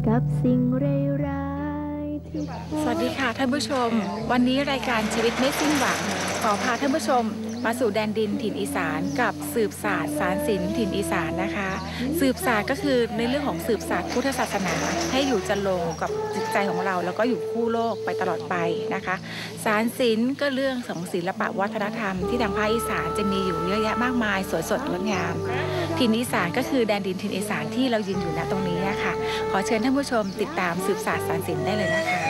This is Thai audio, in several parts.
กับสิ่งร้ายที่สวัสดีค่ะท่านผู้ชมวันนี้รายการชีวิตไม่สิ้นหวังขอพาท่านผู้ชมมาสู่แดนดินถิ่นอีสานกับสืบศาสตร์สารศิลป์ถิ่นอีสานนะคะสืบศาสตร์ก็คือในเรื่องของสืบศาสตร์พุทธศาสนาให้อยู่จะลงกับจิตใจของเราแล้วก็อยู่คู่โลกไปตลอดไปนะคะสารศิลป์ก็เรื่องของศิลปะวัฒนธรรมที่ทางภาคอีสานจะมีอยู่เยอะแยะมากมายสวยสดงดงามถิ่นอีสานก็คือแดนดินถิ่นอีสานที่เรายืนอยู่ณตรงนี้นะคะขอเชิญท่านผู้ชมติดตามสืบศาสตร์สารศิลป์ได้เลยนะคะ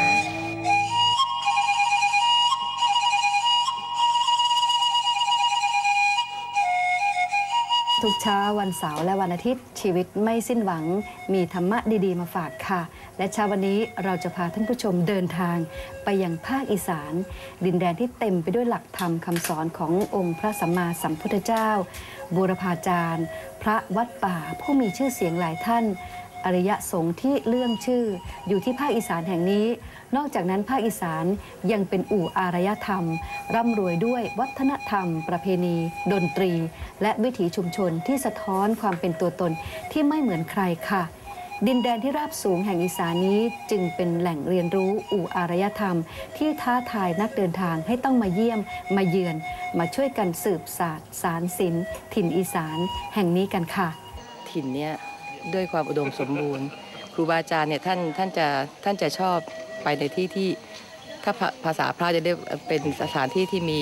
ทุกเช้าวันเสาร์และวันอาทิตย์ชีวิตไม่สิ้นหวังมีธรรมะดีๆมาฝากค่ะและเช้าวันนี้เราจะพาท่านผู้ชมเดินทางไปยังภาคอีสานดินแดนที่เต็มไปด้วยหลักธรรมคำสอนขององค์พระสัมมาสัมพุทธเจ้าบูรพาจารย์พระวัดป่าผู้มีชื่อเสียงหลายท่านอริยสงฆ์ที่เลื่องชื่ออยู่ที่ภาคอีสานแห่งนี้นอกจากนั้นภาคอีสานยังเป็นอู่อารยธรรมร่ำรวยด้วยวัฒนธรรมประเพณีดนตรีและวิถีชุมชนที่สะท้อนความเป็นตัวตนที่ไม่เหมือนใครค่ะดินแดนที่ราบสูงแห่งอีสานนี้จึงเป็นแหล่งเรียนรู้อู่อารยธรรมที่ท้าทายนักเดินทางให้ต้องมาเยี่ยมมาเยือนมาช่วยกันสืบศาสตร์สารศิลป์ถิ่นอีสานแห่งนี้กันค่ะถิ่นเนี้ยด้วยความอุดมสมบูรณ์ครูบาอาจารย์เนี่ยท่านจะชอบไปในที่ที่ถ้าภาษาพระจะเรียกเป็นสถานที่ที่มี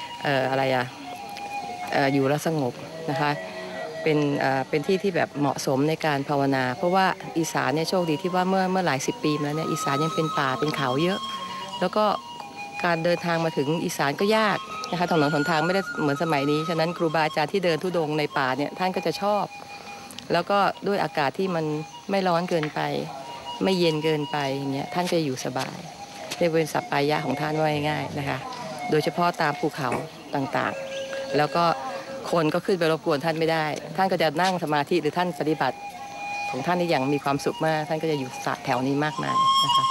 อยู่แล้วสงบนะคะเป็นที่ที่แบบเหมาะสมในการภาวนาเพราะว่าอีสานเนี่ยโชคดีที่ว่าเมื่อหลายสิบปีมาแล้วเนี่ยอีสานยังเป็นป่าเป็นเขาเยอะแล้วก็การเดินทางมาถึงอีสานก็ยากนะคะถนนหนทางไม่ได้เหมือนสมัยนี้ฉะนั้นครูบาอาจารย์ที่เดินธุดงค์ในป่าเนี่ยท่านก็จะชอบแล้วก็ด้วยอากาศที่มันไม่ร้อนเกินไปไม่เย็นเกินไปอย่างเงี้ยท่านจะอยู่สบายเรียกเป็นสัปปายะของท่านว่าง่ายๆนะคะโดยเฉพาะตามภูเขาต่างๆแล้วก็คนก็ขึ้นไปรบกวนท่านไม่ได้ท่านก็จะนั่งสมาธิหรือท่านปฏิบัติของท่านนี่อย่างมีความสุขมากท่านก็จะอยู่ศาสตร์แถวนี้มากมายนะคะ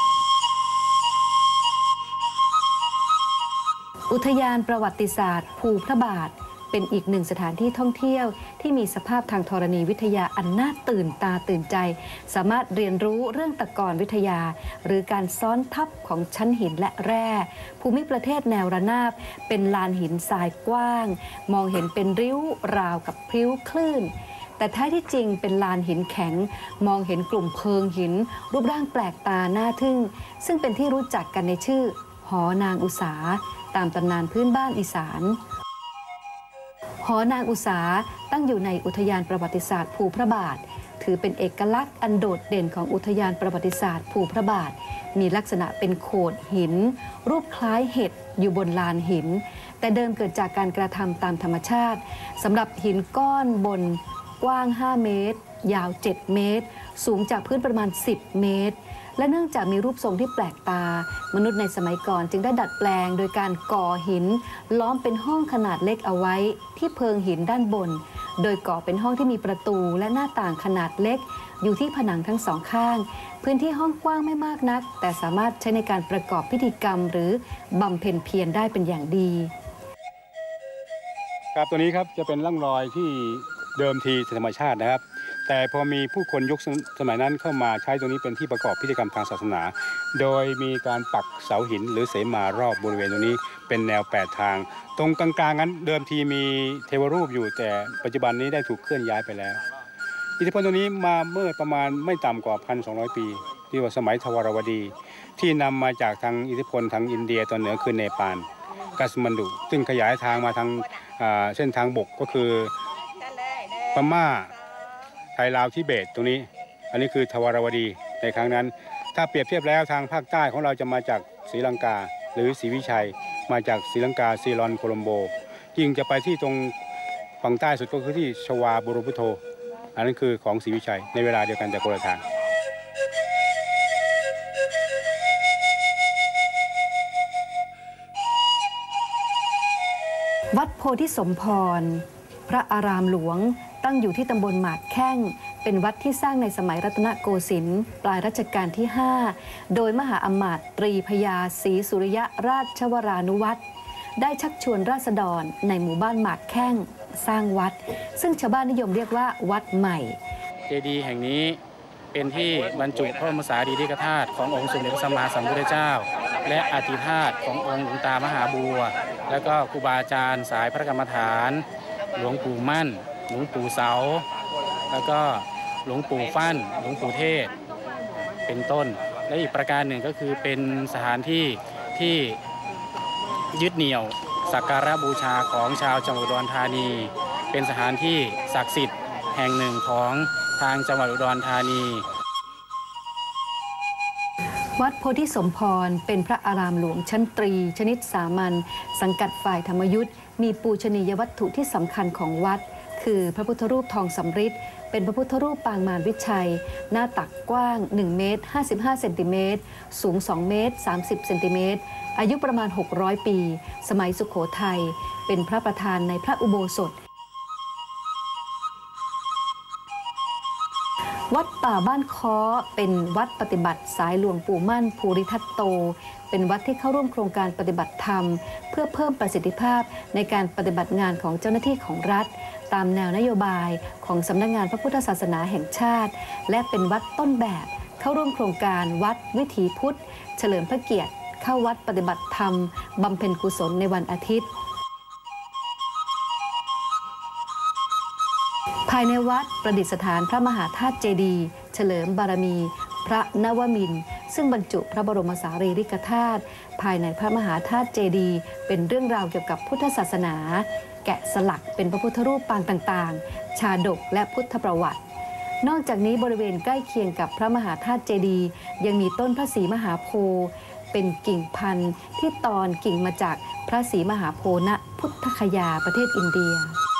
อุทยานประวัติศาสตร์ภูพระบาทเป็นอีกหนึ่งสถานที่ท่องเที่ยวที่มีสภาพทางธรณีวิทยาอันน่าตื่นตาตื่นใจสามารถเรียนรู้เรื่องตะกอนวิทยาหรือการซ้อนทับของชั้นหินและแร่ภูมิประเทศแนวระนาบเป็นลานหินทรายกว้างมองเห็นเป็นริ้วราวกับพริ้วคลื่นแต่แท้ที่จริงเป็นลานหินแข็งมองเห็นกลุ่มเพิงหินรูปร่างแปลกตาน่าทึ่งซึ่งเป็นที่รู้จักกันในชื่อหอนางอุษาตามตำนานพื้นบ้านอีสานหอนางอุษาตั้งอยู่ในอุทยานประวัติศาสตร์ภูพระบาทถือเป็นเอกลักษณ์อันโดดเด่นของอุทยานประวัติศาสตร์ภูพระบาทมีลักษณะเป็นโขดหินรูปคล้ายเห็ดอยู่บนลานหินแต่เดิมเกิดจากการกระทำตามธรรมชาติสำหรับหินก้อนบนกว้าง5เมตรยาว7เมตรสูงจากพื้นประมาณ10เมตรและเนื่องจากมีรูปทรงที่แปลกตามนุษย์ในสมัยก่อนจึงได้ดัดแปลงโดยการก่อหินล้อมเป็นห้องขนาดเล็กเอาไว้ที่เพิงหินด้านบนโดยก่อเป็นห้องที่มีประตูและหน้าต่างขนาดเล็กอยู่ที่ผนังทั้งสองข้างพื้นที่ห้องกว้างไม่มากนักแต่สามารถใช้ในการประกอบพิธีกรรมหรือบำเพ็ญเพียรได้เป็นอย่างดีครับตัวนี้ครับจะเป็นร่องรอยที่เดิมทีธรรมชาตินะครับแต่พอมีผู้คนยุคสมัยนั้นเข้ามาใช้ตรงนี้เป็นที่ประกอบพิธีกรรมทางศาสนาโดยมีการปักเสาหินหรือเสมารอบบริเวณตรงนี้เป็นแนว8ทางตรงกลางๆนั้นเดิมทีมีเทวรูปอยู่แต่ปัจจุบันนี้ได้ถูกเคลื่อนย้ายไปแล้วอิทธิพลตรงนี้มาเมื่อประมาณไม่ต่ำกว่า 1,200 ปีที่ว่าสมัยทวารวดีที่นำมาจากทางอิทธิพลทางอินเดียตอนเหนือคือเนปาลกัสมันดุซึ่งขยายทางมาทางเส้นทางบกก็คือพม่าไทยลาวทิเบตตรงนี้อันนี้คือทวารวดีในครั้งนั้นถ้าเปรียบเทียบแล้วทางภาคใต้ของเราจะมาจากศรีลังกาหรือศรีวิชัยมาจากศรีลังกาซีรอนโคลัมโบยิ่งจะไปที่ตรงฝั่งใต้สุดก็คือที่ชวาบุรุพุโธอันนั้นคือของศรีวิชัยในเวลาเดียวกันแต่คนละทางวัดโพธิสมพรพระอารามหลวงตั้งอยู่ที่ตำบลหมากแข้งเป็นวัดที่สร้างในสมัยรัตนโกสินทร์ปลายรัชกาลที่5โดยมหาอมาตย์ตรีพญาศรีสุริยราชวรานุวัตรได้ชักชวนราษฎรในหมู่บ้านหมากแข้งสร้างวัดซึ่งชาวบ้านนิยมเรียกว่าวัดใหม่เจดีย์แห่งนี้เป็นที่บรรจุพระบรมสารีริกธาตุขององค์สมเด็จพระสัมมาสัมพุทธเจ้าและอธิธาตุขององค์หลวงตามหาบัวแล้วก็ครูบาอาจารย์สายพระกรรมฐานหลวงปู่มั่นหลวงปู่เสาแล้วก็หลวงปู่ฟั่นหลวงปู่เทศเป็นต้นและอีกประการหนึ่งก็คือเป็นสถานที่ที่ยึดเหนี่ยวสักการะบูชาของชาวจังหวัดอุดรธานีเป็นสถานที่ศักดิ์สิทธิ์แห่งหนึ่งของทางจังหวัดอุดรธานีวัดโพธิสมพรเป็นพระอารามหลวงชั้นตรีชนิดสามัญสังกัดฝ่ายธรรมยุทธ์มีปูชนียวัตถุที่สำคัญของวัดคือพระพุทธรูปทองสำริดเป็นพระพุทธรูปปางมารวิชัยหน้าตักกว้าง1 เมตร 55 เซนติเมตรสูง2 เมตร 30 เซนติเมตรอายุประมาณ600 ปีสมัยสุโขทัยเป็นพระประธานในพระอุโบสถวัดป่าบ้านค้อเป็นวัดปฏิบัติสายหลวงปู่มั่นภูริทัตโตเป็นวัดที่เข้าร่วมโครงการปฏิบัติธรรมเพื่อเพิ่มประสิทธิภาพในการปฏิบัติงานของเจ้าหน้าที่ของรัฐตามแนวนโยบายของสำนักงานพระพุทธศาสนาแห่งชาติและเป็นวัดต้นแบบเข้าร่วมโครงการวัดวิถีพุทธเฉลิมพระเกียรติเข้าวัดปฏิบัติธรรมบำเพ็ญกุศลในวันอาทิตย์ภายในวัดประดิษฐานพระมหาธาตุเจดีย์เฉลิมบารมีพระนวมินทร์ซึ่งบรรจุพระบรมสารีริกธาตุภายในพระมหาธาตุเจดีย์เป็นเรื่องราวเกี่ยวกับพุทธศาสนาแกะสลักเป็นพระพุทธรูปปางต่างๆชาดกและพุทธประวัตินอกจากนี้บริเวณใกล้เคียงกับพระมหาธาตุเจดีย์ยังมีต้นพระศรีมหาโพธิ์เป็นกิ่งพันธุ์ที่ตอนกิ่งมาจากพระศรีมหาโพธิ์ณพุทธคยาประเทศอินเดีย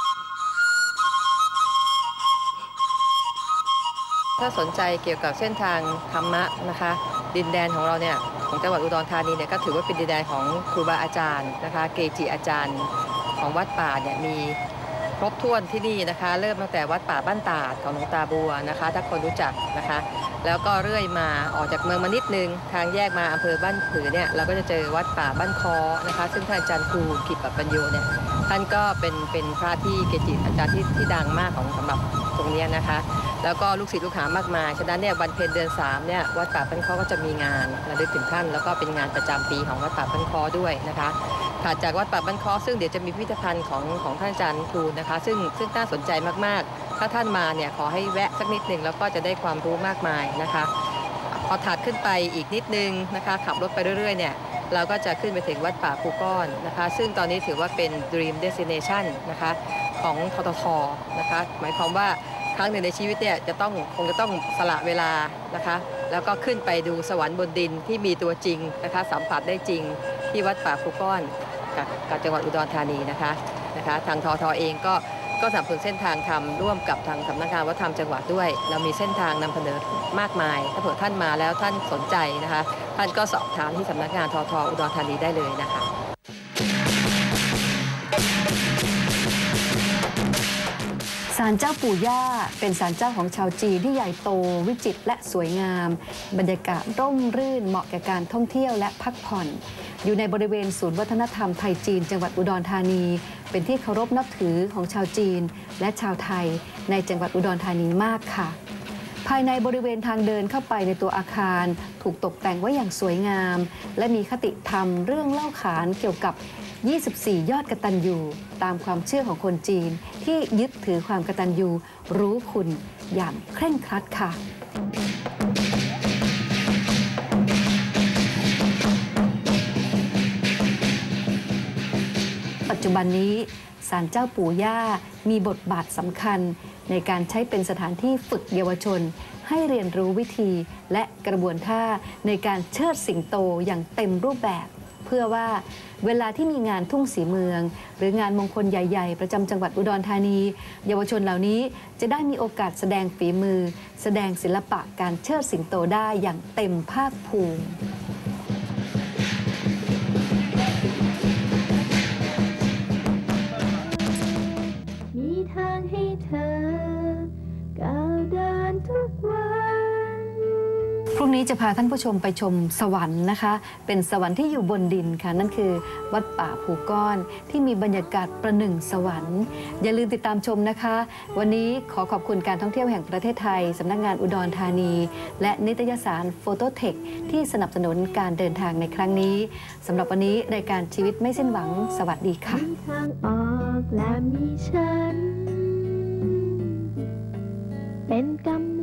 ถ้าสนใจเกี่ยวกับเส้นทางธรรมะนะคะดินแดนของเราเนี่ยของจังหวัดอุดรธานีเนี่ยก็ถือว่าเป็นดินแดนของครูบาอาจารย์นะคะเกจิอาจารย์ของวัดป่าเนี่ยมีครบถ้วนที่นี่นะคะเริ่มตั้งแต่วัดป่าบ้านตาดของหลวงตาบัวนะคะถ้าคนรู้จักนะคะแล้วก็เรื่อยมาออกจากเมืองมานิดนึงทางแยกมาอำเภอบ้านผือเนี่ยเราก็จะเจอวัดป่าบ้านคอนะคะซึ่งท่านอาจารย์ครูกิตติปัญโยเนี่ยท่านก็เป็นพระที่เกจิอาจารย์ที่ดังมากของสำหรับตรงนี้นะคะแล้วก็ลูกศิษย์ลูกหามากมายฉะนั้นเนี่ยวันเพ็ญเดือน3เนี่ยวัดป่าบ้านคอก็จะมีงานระลึกถึงท่านแล้วก็เป็นงานประจำปีของวัดป่าบ้านคอด้วยนะคะถัดจากวัดป่าบ้านคอซึ่งเดี๋ยวจะมีพิพิธภัณฑ์ของท่านอาจารย์ครูนะคะซึ่งน่าสนใจมากๆถ้าท่านมาเนี่ยขอให้แวะสักนิดหนึ่งแล้วก็จะได้ความรู้มากมายนะคะพอถัดขึ้นไปอีกนิดนึงนะคะขับรถไปเรื่อยๆเนี่ยเราก็จะขึ้นไปถึงวัดป่าภูก้อนนะคะซึ่งตอนนี้ถือว่าเป็น Dream Destination นะคะของททท.นะคะหมายความว่าครั้งหนึ่งในชีวิตเนี่ยคงจะต้องสละเวลานะคะแล้วก็ขึ้นไปดูสวรรค์บนดินที่มีตัวจริงนะคะสัมผัสได้จริงที่วัดป่าภูก้อนกับจังหวัดอุดรธานีนะคะทางทท.เองก็สนับสนุนเส้นทางทำร่วมกับทางสำนักงานวัฒนธรรมจังหวัดด้วยเรามีเส้นทางนำเสนอมากมายถ้าเผื่อท่านมาแล้วท่านสนใจนะคะท่านก็สอบถามที่สำนักงานทท.อุดรธานีได้เลยนะคะศาลเจ้าปู่ย่าเป็นศาลเจ้าของชาวจีนที่ใหญ่โตวิจิตรและสวยงามบรรยากาศร่มรื่นเหมาะแก่การท่องเที่ยวและพักผ่อนอยู่ในบริเวณศูนย์วัฒนธรรมไทยจีนจังหวัดอุดรธานีเป็นที่เคารพนับถือของชาวจีนและชาวไทยในจังหวัดอุดรธานีมากค่ะภายในบริเวณทางเดินเข้าไปในตัวอาคารถูกตกแต่งไว้อย่างสวยงามและมีคติธรรมเรื่องเล่าขานเกี่ยวกับ24 ยอดกตัญญูตามความเชื่อของคนจีนที่ยึดถือความกตัญญูรู้คุณอย่างเคร่งครัดค่ะปัจจุบันนี้ศาลเจ้าปู่ย่ามีบทบาทสำคัญในการใช้เป็นสถานที่ฝึกเยาวชนให้เรียนรู้วิธีและกระบวนท่าในการเชิดสิงโตอย่างเต็มรูปแบบเพื่อว่าเวลาที่มีงานทุ่งศรีเมืองหรืองานมงคลใหญ่ๆประจำจังหวัดอุดรธานีเยาวชนเหล่านี้จะได้มีโอกาสแสดงฝีมือแสดงศิลปะการเชิดสิงโตได้อย่างเต็มภาคภูมิมีทางให้เธอก้าวเดินทุกวันพรุ่งนี้จะพาท่านผู้ชมไปชมสวรรค์นะคะเป็นสวรรค์ที่อยู่บนดินค่ะนั่นคือวัดป่าภูก้อนที่มีบรรยากาศประหนึ่งสวรรค์อย่าลืมติดตามชมนะคะวันนี้ขอขอบคุณการท่องเที่ยวแห่งประเทศไทยสำนักงานอุดรธานีและนิตยสารโฟโตเทคที่สนับสนุนการเดินทางในครั้งนี้สำหรับวันนี้รายการชีวิตไม่สิ้นหวังสวัสดีค่ะมีทางออกและมีฉัน เป็นกำ